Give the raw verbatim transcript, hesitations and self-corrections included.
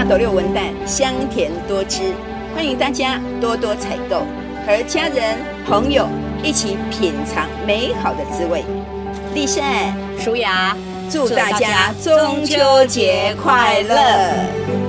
斗六文旦香甜多汁，欢迎大家多多采购，和家人朋友一起品尝美好的滋味。丽善、 舒雅， 祝大家中秋节快乐！